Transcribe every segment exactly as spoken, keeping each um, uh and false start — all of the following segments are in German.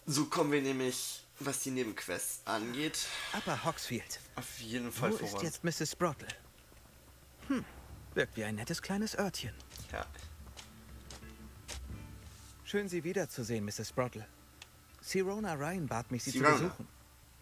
So kommen wir nämlich, was die Nebenquests angeht, Upper Hogsfield. auf jeden Fall Wo voran. ist jetzt Misses Sprottle? Hm, wirkt wie ein nettes kleines Örtchen. Ja. Schön, Sie wiederzusehen, Misses Sprottle. Sirona Ryan bat mich, Sie Sirona. zu besuchen.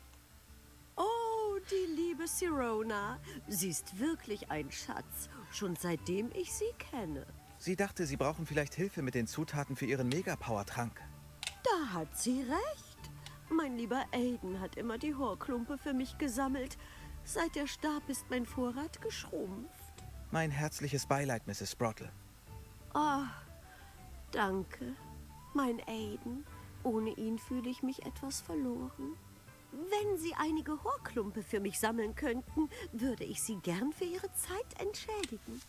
Oh, die liebe Sirona. Sie ist wirklich ein Schatz, schon seitdem ich sie kenne. Sie dachte, Sie brauchen vielleicht Hilfe mit den Zutaten für Ihren Megapower-Trank. Da hat sie recht. Mein lieber Aiden hat immer die Horklumpe für mich gesammelt. Seit er starb, ist mein Vorrat geschrumpft. Mein herzliches Beileid, Misses Sprottle. Ah, danke, mein Aiden. Ohne ihn fühle ich mich etwas verloren. Wenn Sie einige Horklumpe für mich sammeln könnten, würde ich Sie gern für Ihre Zeit entschädigen.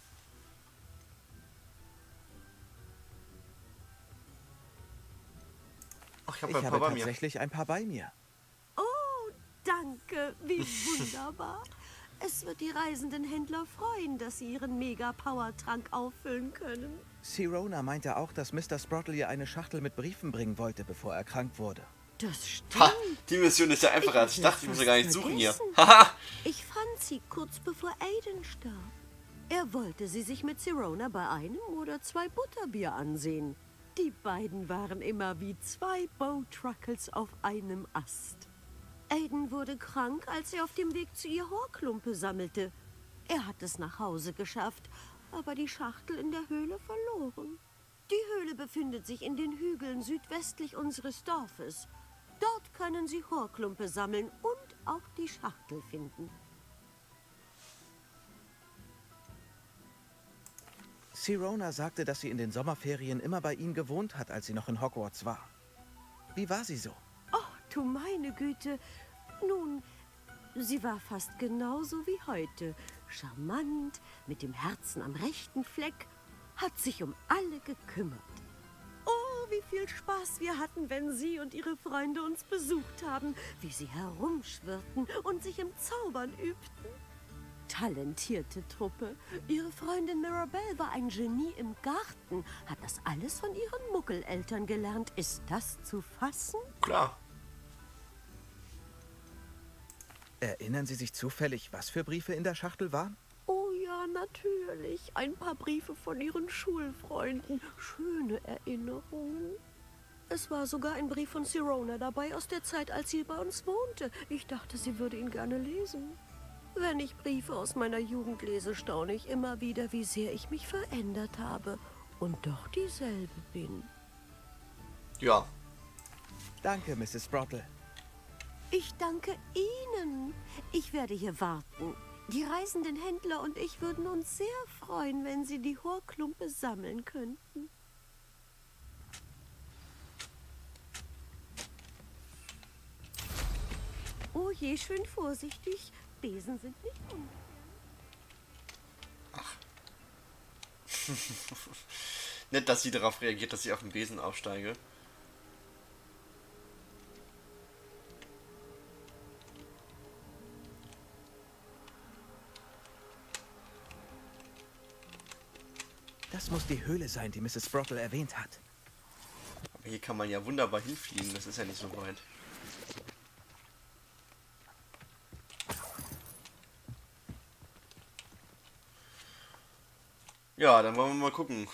Ach, ich, hab Ich ein habe paar bei mir. tatsächlich ein paar bei mir. Oh, danke, wie wunderbar. Es wird die reisenden Händler freuen, dass sie ihren Mega-Power-Trank auffüllen können. Sirona meinte auch, dass Mister Sprottle ihr eine Schachtel mit Briefen bringen wollte, bevor er krank wurde. Das stimmt. Ha, die Mission ist ja einfacher, als ich hab dachte. Ich muss das ja gar nicht fast suchen hier. vergessen. Haha. Ich fand sie kurz bevor Aiden starb. Er wollte sie sich mit Sirona bei einem oder zwei Butterbier ansehen. Die beiden waren immer wie zwei Bowtruckles auf einem Ast. Aiden wurde krank, als er auf dem Weg zu ihr Horklumpe sammelte. Er hat es nach Hause geschafft, aber die Schachtel in der Höhle verloren. Die Höhle befindet sich in den Hügeln südwestlich unseres Dorfes. Dort können Sie Horklumpe sammeln und auch die Schachtel finden. Sirona sagte, dass sie in den Sommerferien immer bei ihm gewohnt hat, als sie noch in Hogwarts war. Wie war sie so? Oh, du meine Güte. Nun, sie war fast genauso wie heute. Charmant, mit dem Herzen am rechten Fleck, hat sich um alle gekümmert. Oh, wie viel Spaß wir hatten, wenn Sie und Ihre Freunde uns besucht haben, wie sie herumschwirrten und sich im Zaubern übten. Talentierte Truppe. Ihre Freundin Mirabelle war ein Genie im Garten, hat das alles von ihren Muggeleltern gelernt. Ist das zu fassen? Klar. Erinnern Sie sich zufällig, was für Briefe in der Schachtel waren? Oh ja, natürlich. Ein paar Briefe von ihren Schulfreunden. Schöne Erinnerungen. Es war sogar ein Brief von Sirona dabei aus der Zeit, als sie bei uns wohnte. Ich dachte, sie würde ihn gerne lesen. Wenn ich Briefe aus meiner Jugend lese, staune ich immer wieder, wie sehr ich mich verändert habe und doch dieselbe bin. Ja. Danke, Misses Sprottle. Ich danke Ihnen. Ich werde hier warten. Die reisenden Händler und ich würden uns sehr freuen, wenn Sie die Horklumpe sammeln könnten. Oh je, schön vorsichtig. Besen sind nicht ungefährlich. Nett, dass sie darauf reagiert, dass ich auf den Besen aufsteige. Das muss die Höhle sein, die Misses Sprottle erwähnt hat. Aber hier kann man ja wunderbar hinfliegen, das ist ja nicht so weit. Ja, dann wollen wir mal gucken,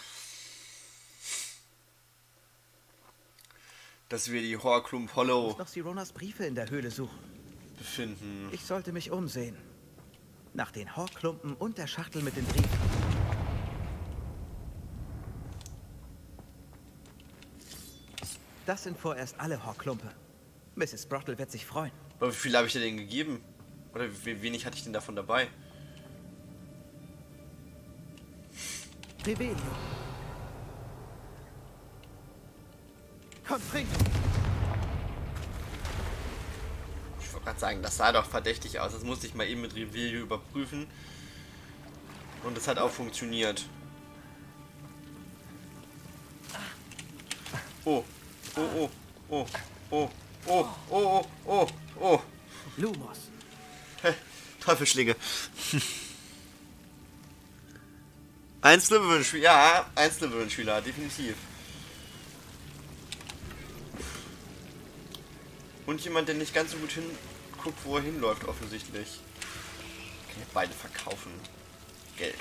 dass wir die Horklump Ich Hollow muss noch Sironas Briefe in der Höhle suchen. befinden. Ich sollte mich umsehen. Nach den Horklumpen und der Schachtel mit den Briefen. Das sind vorerst alle Horklumpe. Misses Sprottle wird sich freuen. Aber wie viel habe ich dir denn gegeben? Oder wie wenig hatte ich denn davon dabei? Revelio. Confringo. Ich wollte gerade sagen, das sah doch verdächtig aus. Das musste ich mal eben mit Revelio überprüfen. Und das hat auch funktioniert. Oh, oh, oh, oh, oh, oh, oh, oh, oh, oh. Lumos. Teufelsschlinge. Ein Slytherin-Schüler, ja, ein Slytherin-Schüler, definitiv. Und jemand, der nicht ganz so gut hinguckt, wo er hinläuft, offensichtlich. Ich kann ja beide verkaufen. Geld.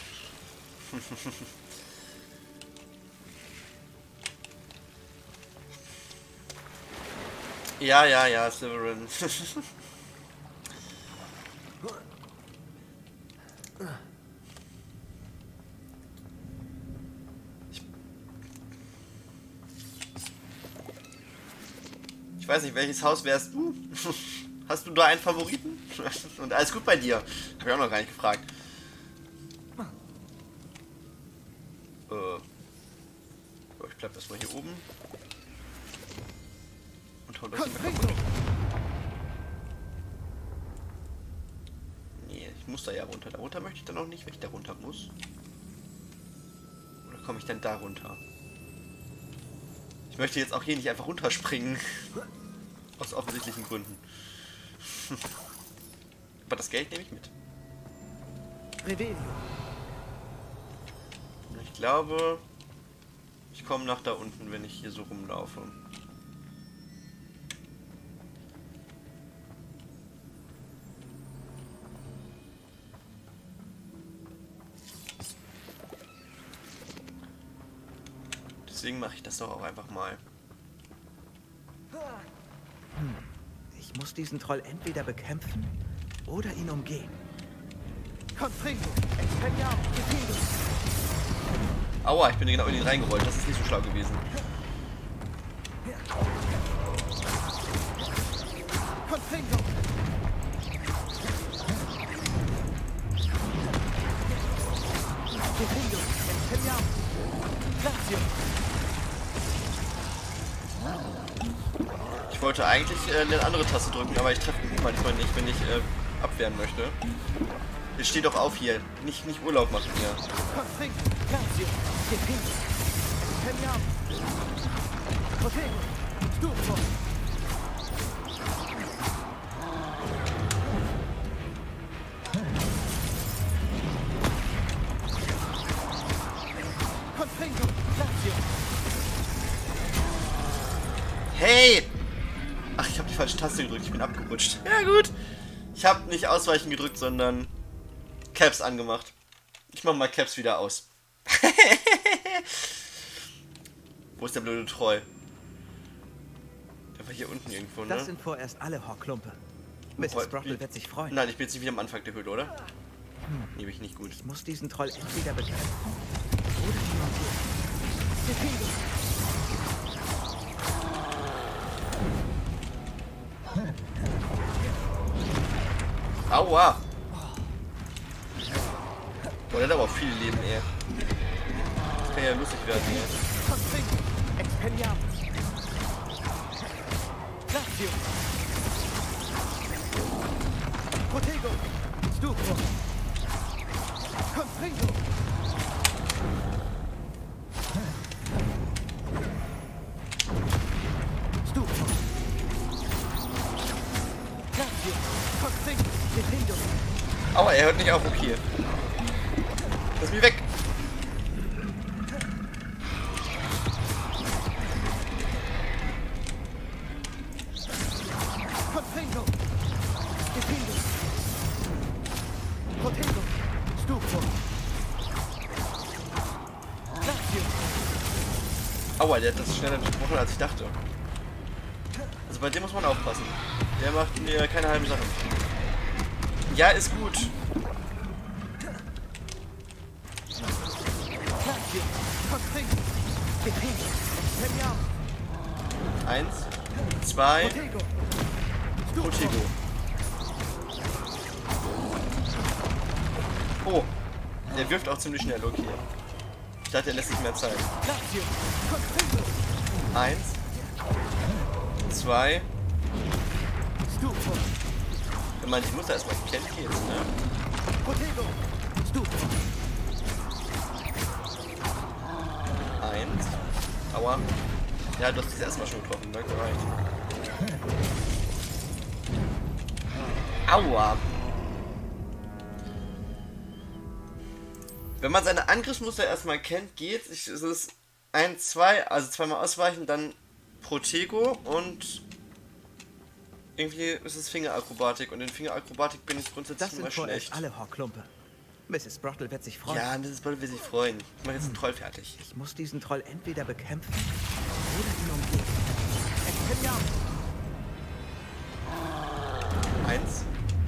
Ja, ja, ja, Severin. Ich weiß nicht, welches Haus wärst du? Hast du da einen Favoriten? Und alles gut bei dir? Hab ich auch noch gar nicht gefragt. Äh. Ich bleib erstmal hier oben. Und hau das nicht mehr kaputt. Nee, ich muss da ja runter. Da runter möchte ich dann auch nicht, wenn ich da runter muss. Oder komme ich denn da runter? Ich möchte jetzt auch hier nicht einfach runterspringen. Aus offensichtlichen Gründen. Aber das Geld nehme ich mit. Ich glaube, ich komme nach da unten, wenn ich hier so rumlaufe. Deswegen mache ich das doch auch einfach mal. Hm. Ich muss diesen Troll entweder bekämpfen oder ihn umgehen. Aua, ich bin genau in ihn reingerollt. Das ist nicht so schlau gewesen. Ich wollte eigentlich äh, eine andere Taste drücken, aber ich treffe ihn manchmal nicht, wenn ich äh, abwehren möchte. Jetzt steht doch auf hier. Nicht, nicht Urlaub machen hier. Hey! Ach, ich habe die falsche Taste gedrückt. Ich bin abgerutscht. Ja gut. Ich habe nicht Ausweichen gedrückt, sondern Caps angemacht. Ich mache mal Caps wieder aus. Wo ist der blöde Troll? Der war hier unten irgendwo, ne? Das sind vorerst alle Horklumpe. Misses Brockle wird sich freuen. Nein, ich bin jetzt nicht wieder am Anfang der Höhle, oder? Hm. Nehme ich nicht gut. Ich muss diesen Troll entweder bekämpfen oder ihn Aua! Boah, der hat aber auch viel Leben, ey. Das kann ja lustig werden, ey. Aua, er hört nicht auf, okay. Lass mich weg! Aua, der hat das schneller besprochen, als ich dachte. Also bei dem muss man aufpassen. Der macht mir keine halben Sachen. Ja, ist gut. Eins, zwei, Protego. Oh, der wirft auch ziemlich schnell, okay. Ich dachte, er lässt sich mehr Zeit. Eins, zwei. Ich meine, ich muss da erstmal kennen geht's, ne? Eins. Aua. Ja, du hast dich erstmal schon getroffen, danke, reicht. Aua. Wenn man seine Angriffsmuster erstmal kennt, geht's. Ich, es ist eins, zwei, also zweimal ausweichen, dann Protego und irgendwie ist es Fingerakrobatik und in Fingerakrobatik bin ich grundsätzlich Das immer sind vorerst schlecht. alle Horklumpe. Misses Brottle wird sich freuen. Ja, Misses Brottle will sich freuen. Ich mache jetzt einen Troll fertig. Ich muss diesen Troll entweder bekämpfen oder ihn umgehen. Expelliarmus! Eins.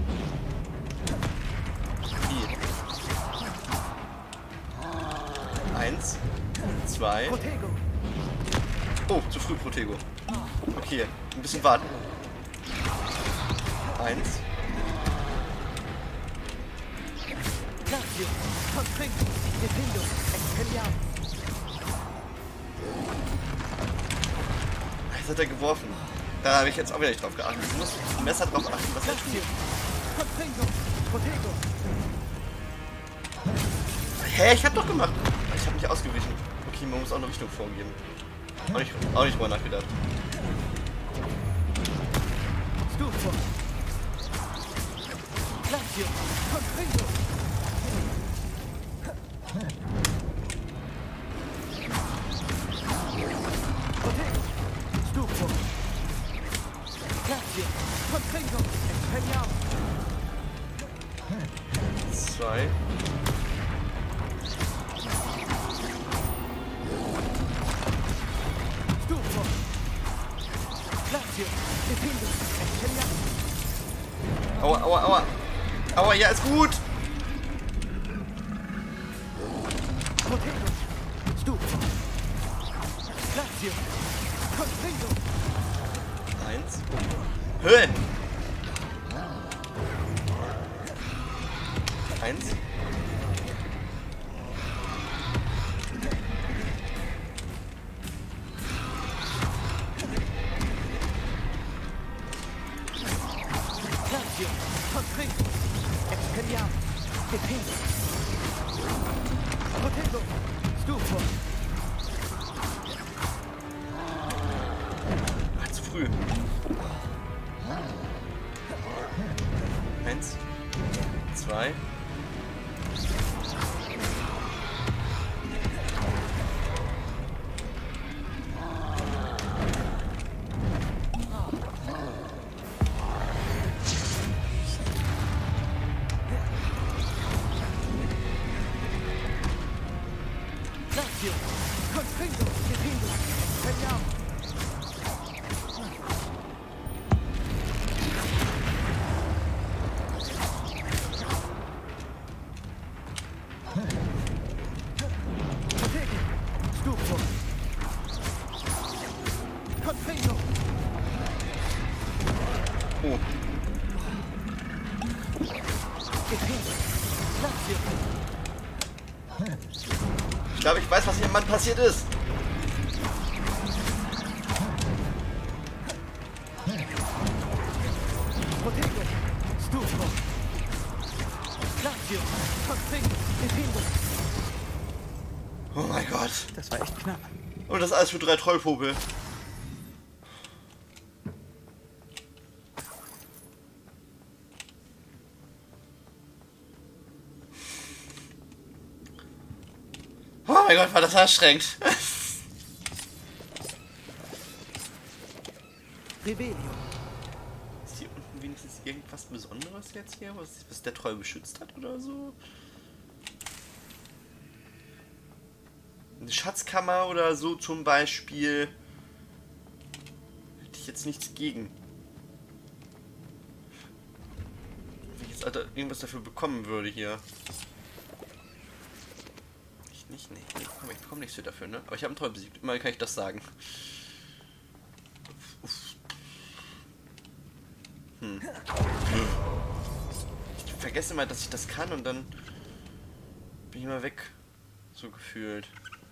Vier. Eins. Zwei. Protego! Oh, zu früh Protego. Okay, ein bisschen warten. Eins. Glacio! Constricto! Defendo! Expelliarmus! Jetzt hat er geworfen. Da habe ich jetzt auch wieder nicht drauf geachtet. Ich muss mit dem Messer drauf achten, was er Glacio! tut. Constricto! Protego! Hä, ich hab doch gemacht. Ich habe nicht ausgewichen. Okay, man muss auch eine Richtung vorgeben. Auch nicht, auch nicht drüber nachgedacht. Stufo! Glacio! Constricto! Protego! Stufo! Glacio! Constricto! Expelliarmus! Zwei. Stufo! Glacio! Defendo! Expelliarmus! Aua, aua, aua. Aua, ja, ist gut. Protego! Stufo! Glacio! Constricto! Eins. Höhe. Eins. Glacio! Constricto! Expelliarmus! Defendo! Protego! Stufo! Ah, zu früh. Eins. Zwei. Glacio! Constricto! Defendo! Expelliarmus! Protego! Stufo! Constricto! Oh. Defendo! Glacio! Ich glaube, ich weiß, was hier im Mann passiert ist. Protego! Stufo! Glacio! Constricto! Defendo! Oh mein Gott. Das war echt knapp. Und das alles für drei Trollpopel. Oh mein Gott, war das anstrengend. Revelio! Ist hier unten wenigstens irgendwas Besonderes jetzt hier, was, was der Troll beschützt hat oder so? Eine Schatzkammer oder so zum Beispiel. Hätte ich jetzt nichts gegen. Wenn ich jetzt Alter, irgendwas dafür bekommen würde hier. Ich nicht, nee, nee, komm, ich bekomme nichts für dafür, ne? Aber ich habe einen Troll besiegt. Immerhin kann ich das sagen. Uff. Hm. Ich vergesse mal, dass ich das kann und dann bin ich mal weg. So gefühlt.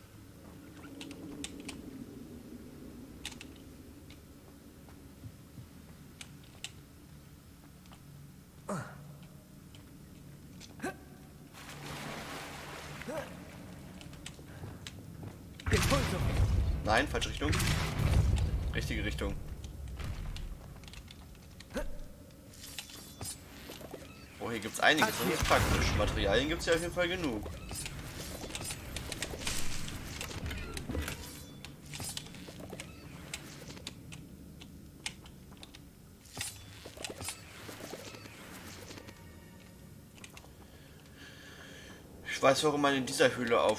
Impulso! Nein, falsche Richtung. Richtige Richtung. Oh, hier gibt es einiges. Das ist praktisch. Materialien gibt es ja auf jeden Fall genug. weiß, warum man in dieser Höhle auf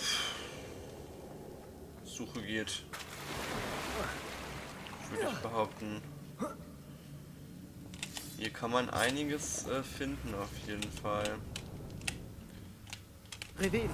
Suche geht. Würde ich behaupten. Hier kann man einiges äh, finden, auf jeden Fall. Revelio.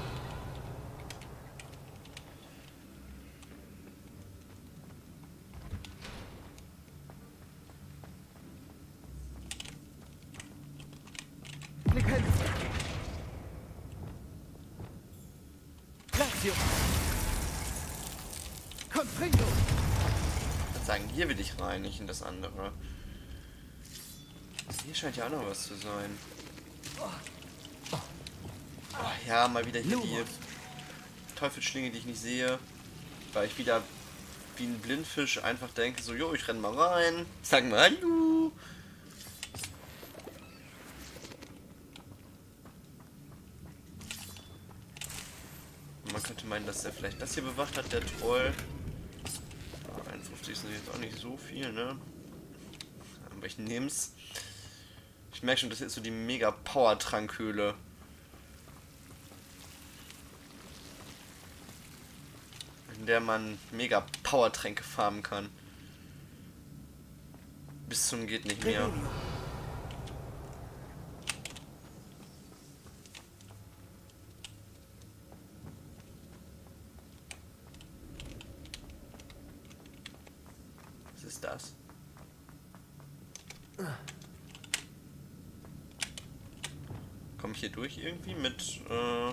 Lazio. Confringo. Ich würde sagen, hier will ich rein, nicht in das andere. Hier scheint ja auch noch was zu sein. Oh, ja, mal wieder hier die Teufelsschlinge, die ich nicht sehe. Weil ich wieder wie ein Blindfisch einfach denke, so, jo, ich renn mal rein. Sag mal hallo. Man könnte meinen, dass der vielleicht das hier bewacht hat, der Troll. einundfünfzig ist jetzt auch nicht so viel, ne? Aber ich nehm's. Ich merke schon, das ist so die mega Power-Trankhöhle. In der man mega Power-Tränke farmen kann. Bis zum geht nicht mehr. Was ist das? Komme ich hier durch irgendwie mit äh,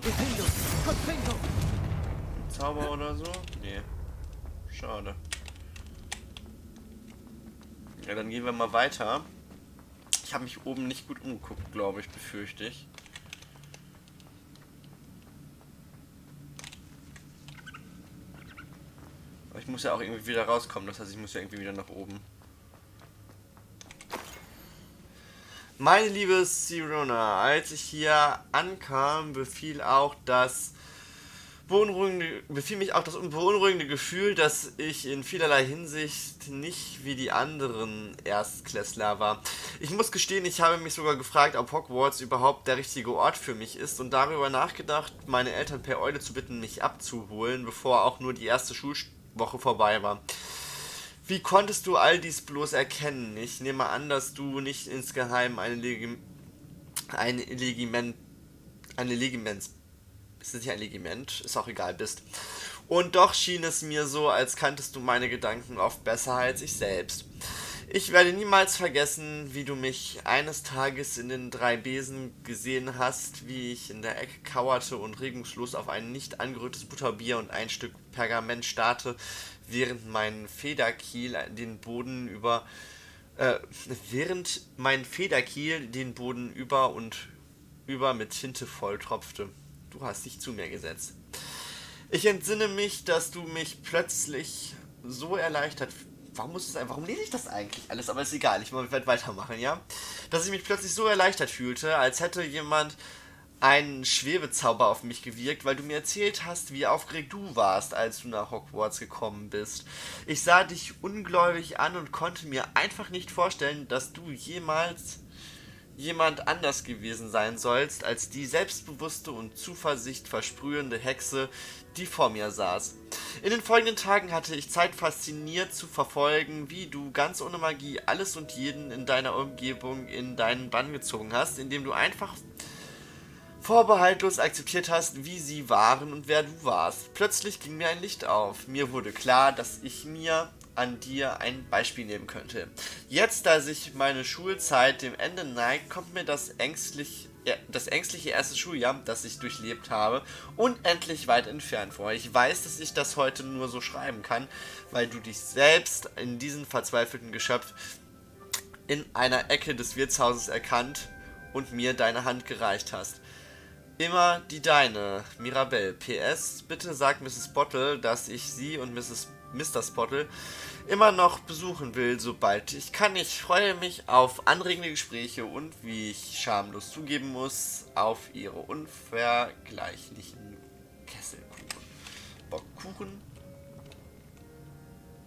Zauber oder so? Nee. Schade. Ja, dann gehen wir mal weiter. Ich habe mich oben nicht gut umgeguckt, glaube ich, befürchte ich. Aber ich muss ja auch irgendwie wieder rauskommen, das heißt, ich muss ja irgendwie wieder nach oben. Meine liebe Sirona, als ich hier ankam, befiel auch das beunruhigende, befiel mich auch das beunruhigende Gefühl, dass ich in vielerlei Hinsicht nicht wie die anderen Erstklässler war. Ich muss gestehen, ich habe mich sogar gefragt, ob Hogwarts überhaupt der richtige Ort für mich ist und darüber nachgedacht, meine Eltern per Eule zu bitten, mich abzuholen, bevor auch nur die erste Schulwoche vorbei war. Wie konntest du all dies bloß erkennen? Ich nehme an, dass du nicht insgeheim eine Legim ein Legiment eine Legiments ist das nicht ein Legiment? Ist auch egal, bist. Und doch schien es mir so, als kanntest du meine Gedanken oft besser als ich selbst. Ich werde niemals vergessen, wie du mich eines Tages in den drei Besen gesehen hast, wie ich in der Ecke kauerte und regungslos auf ein nicht angerührtes Butterbier und ein Stück Pergament starrte, während mein Federkiel den Boden über äh, während mein Federkiel den Boden über und über mit Tinte volltropfte. Du hast dich zu mir gesetzt. Ich entsinne mich, dass du mich plötzlich so erleichtert... Warum muss es einfach... Warum lese ich das eigentlich alles? Aber ist egal, ich werde weitermachen, ja? Dass ich mich plötzlich so erleichtert fühlte, als hätte jemand einen Schwebezauber auf mich gewirkt, weil du mir erzählt hast, wie aufgeregt du warst, als du nach Hogwarts gekommen bist. Ich sah dich ungläubig an und konnte mir einfach nicht vorstellen, dass du jemals jemand anders gewesen sein sollst, als die selbstbewusste und Zuversicht versprühende Hexe, die vor mir saß. In den folgenden Tagen hatte ich Zeit, fasziniert zu verfolgen, wie du ganz ohne Magie alles und jeden in deiner Umgebung in deinen Bann gezogen hast, indem du einfach vorbehaltlos akzeptiert hast, wie sie waren und wer du warst. Plötzlich ging mir ein Licht auf. Mir wurde klar, dass ich mir an dir ein Beispiel nehmen könnte. Jetzt, da sich meine Schulzeit dem Ende neigt, kommt mir das ängstlich, das ängstliche erste Schuljahr, das ich durchlebt habe, unendlich weit entfernt vor. Ich weiß, dass ich das heute nur so schreiben kann, weil du dich selbst in diesem verzweifelten Geschöpf in einer Ecke des Wirtshauses erkannt und mir deine Hand gereicht hast. Immer die deine, Mirabelle. P S. Bitte sag Misses Bottle, dass ich sie und Misses Mister Spottle immer noch besuchen will, sobald ich kann. Ich freue mich auf anregende Gespräche und, wie ich schamlos zugeben muss, auf ihre unvergleichlichen Kesselkuchen. Bockkuchen?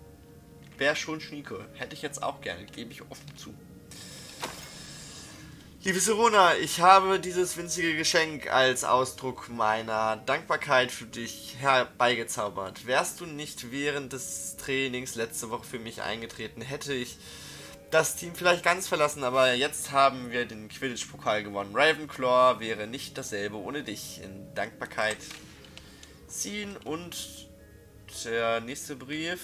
Wäre schon schnieke. Hätte ich jetzt auch gerne, gebe ich offen zu. Liebe Sirona, ich habe dieses winzige Geschenk als Ausdruck meiner Dankbarkeit für dich herbeigezaubert. Wärst du nicht während des Trainings letzte Woche für mich eingetreten, hätte ich das Team vielleicht ganz verlassen, aber jetzt haben wir den Quidditch-Pokal gewonnen. Ravenclaw wäre nicht dasselbe ohne dich. In Dankbarkeit ziehen. Und der nächste Brief.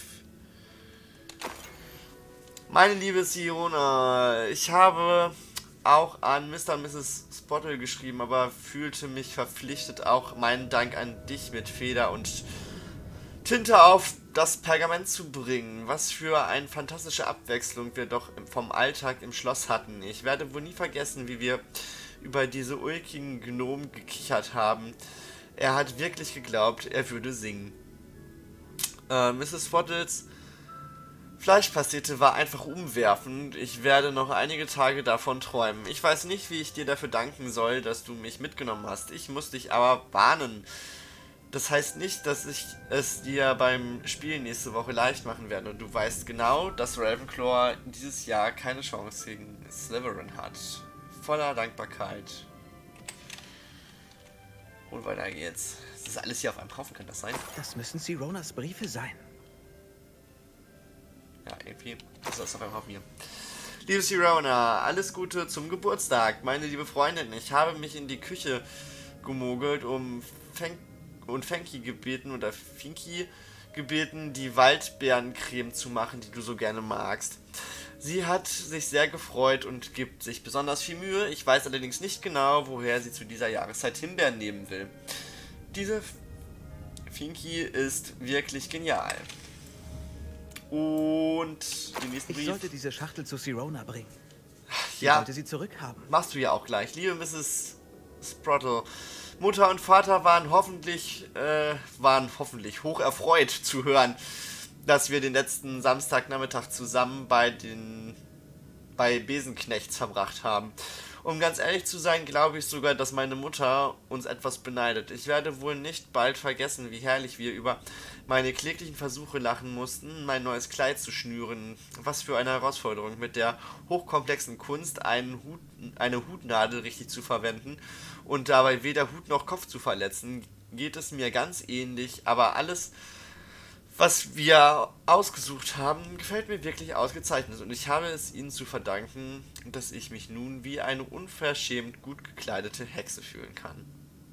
Meine liebe Sirona, ich habe auch an Mister und Misses Spottle geschrieben, aber fühlte mich verpflichtet, auch meinen Dank an dich mit Feder und Tinte auf das Pergament zu bringen. Was für eine fantastische Abwechslung wir doch vom Alltag im Schloss hatten. Ich werde wohl nie vergessen, wie wir über diese ulkigen Gnomen gekichert haben. Er hat wirklich geglaubt, er würde singen. Äh, Misses Spottles Fleischpastete war einfach umwerfend. Ich werde noch einige Tage davon träumen. Ich weiß nicht, wie ich dir dafür danken soll, dass du mich mitgenommen hast. Ich muss dich aber warnen. Das heißt nicht, dass ich es dir beim Spiel nächste Woche leicht machen werde. Und du weißt genau, dass Ravenclaw dieses Jahr keine Chance gegen Slytherin hat. Voller Dankbarkeit. Und weiter geht's. Das ist alles hier auf einem Haufen, kann das sein? Das müssen Sironas Briefe sein. Ja, irgendwie ist das auf einem Haufen hier. Liebe Sirona, alles Gute zum Geburtstag. Meine liebe Freundin, ich habe mich in die Küche gemogelt, um Fenk und Fenki gebeten oder Finki gebeten, die Waldbeerencreme zu machen, die du so gerne magst. Sie hat sich sehr gefreut und gibt sich besonders viel Mühe. Ich weiß allerdings nicht genau, woher sie zu dieser Jahreszeit Himbeeren nehmen will. Diese Finki ist wirklich genial. Und den nächsten Brief. Ich sollte diese Schachtel zu Sirona bringen. Ich Ja, wollte sie zurückhaben. machst du ja auch gleich. Liebe Misses Sprottle, Mutter und Vater waren hoffentlich, äh, waren hoffentlich hoch erfreut zu hören, dass wir den letzten Samstagnachmittag zusammen bei den bei Besenknechts verbracht haben. Um ganz ehrlich zu sein, glaube ich sogar, dass meine Mutter uns etwas beneidet. Ich werde wohl nicht bald vergessen, wie herrlich wir über meine kläglichen Versuche lachen mussten, mein neues Kleid zu schnüren. Was für eine Herausforderung, mit der hochkomplexen Kunst einen Hut, eine Hutnadel richtig zu verwenden und dabei weder Hut noch Kopf zu verletzen. Geht es mir ganz ähnlich, aber alles, was wir ausgesucht haben, gefällt mir wirklich ausgezeichnet und ich habe es ihnen zu verdanken, dass ich mich nun wie eine unverschämt gut gekleidete Hexe fühlen kann.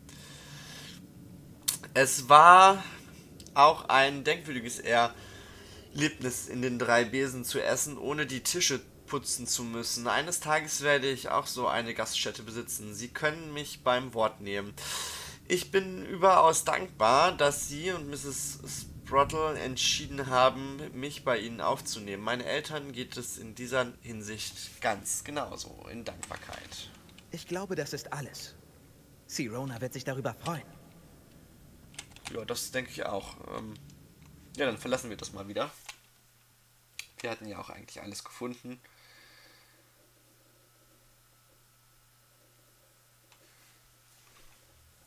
Es war auch ein denkwürdiges Erlebnis, in den drei Besen zu essen, ohne die Tische putzen zu müssen. Eines Tages werde ich auch so eine Gaststätte besitzen. Sie können mich beim Wort nehmen. Ich bin überaus dankbar, dass Sie und Misses Sprottle entschieden haben, mich bei Ihnen aufzunehmen. Meine Eltern geht es in dieser Hinsicht ganz genauso, in Dankbarkeit. Ich glaube, das ist alles. Sirona wird sich darüber freuen. Ja, das denke ich auch. Ja, dann verlassen wir das mal wieder. Wir hatten ja auch eigentlich alles gefunden.